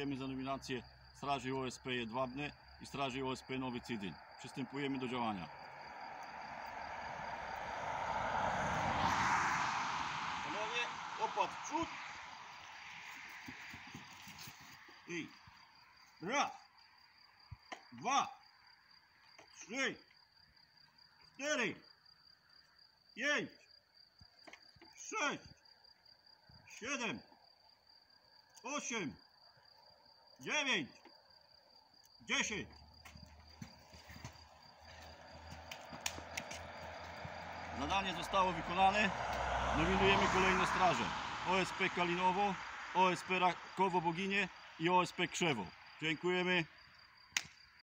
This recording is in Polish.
Gratulujemy za nominację Straży OSP Jedwabne i Straży OSP Nowy Cydyń. Przystępujemy do działania. Panowie, opad w przód. I raz, dwa, trzy, cztery, pięć, sześć, 7, 8, 9, 10. Zadanie zostało wykonane. Nominujemy kolejne straże. OSP Kalinowo, OSP Rakowo Boginie i OSP Krzewo. Dziękujemy.